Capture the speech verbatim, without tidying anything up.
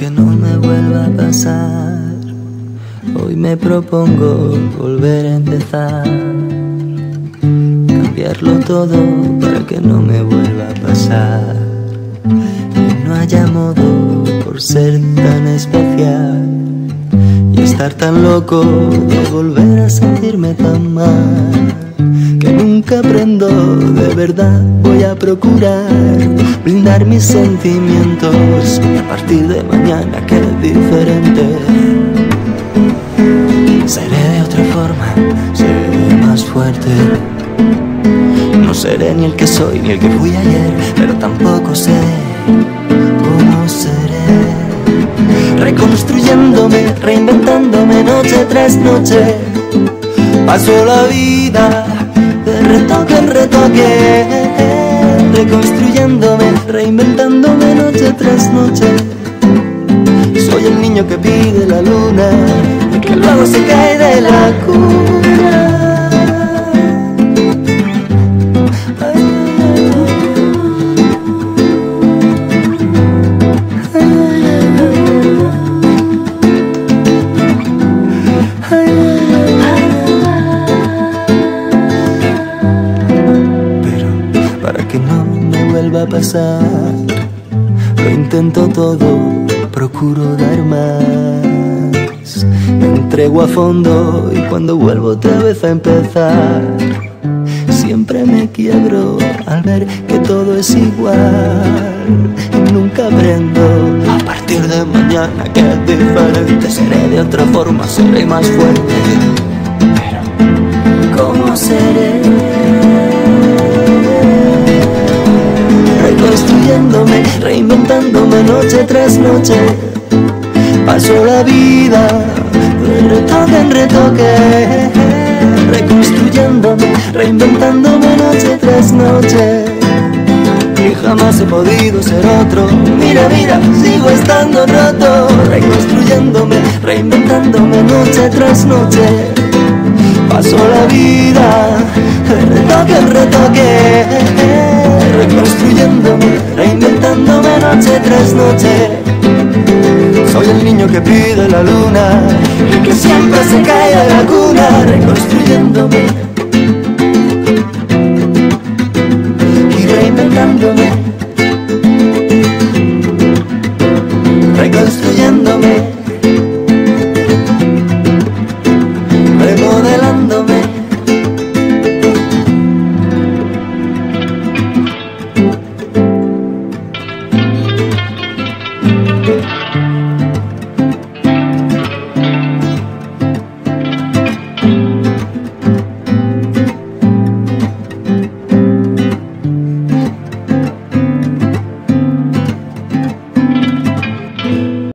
que no me vuelva a pasar, hoy me propongo volver a empezar, cambiarlo todo para que no me vuelva a pasar, y no haya modo por ser tan especial y estar tan loco de volver a sentirme tan mal, que nunca aprendo, de verdad voy a procurar blindar mis sentimientos y a partir de mañana que es diferente. Seré de otra forma, seré más fuerte. No seré ni el que soy ni el que fui ayer, pero tampoco sé cómo seré. Reconstruyéndome, reinventándome noche tras noche, paso la vida de retoque en retoque, reconstruyéndome, reinventándome noche tras noche. Soy el niño que pide la luna y que luego se cae de la cuna. Que no me vuelva a pasar, lo intento todo, procuro dar más, me entrego a fondo y cuando vuelvo otra vez a empezar, siempre me quiebro al ver que todo es igual y nunca aprendo. A partir de mañana que es diferente, seré de otra forma, seré más fuerte. Pero ¿cómo seré? Reconstruyéndome, reinventándome noche tras noche, paso la vida de retoque en retoque, reconstruyéndome, reinventándome noche tras noche, y jamás he podido ser otro. Mira, mira, sigo estando roto, reconstruyéndome, reinventándome noche tras noche, paso la vida de retoque en retoque, reconstruyéndome, reinventándome noche tras noche. Soy el niño que pide la luna y que siempre se cae a la cuna, reconstruyéndome y reinventándome.